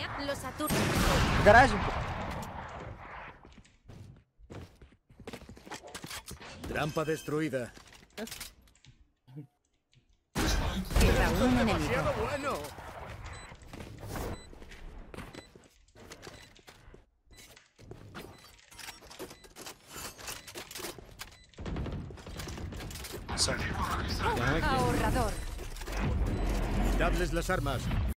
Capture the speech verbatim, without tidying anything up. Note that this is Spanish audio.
Los atur... Garage. Trampa destruida. Queda un enemigo. ¡Demasiado bueno! Ahorrador. Dadles las armas.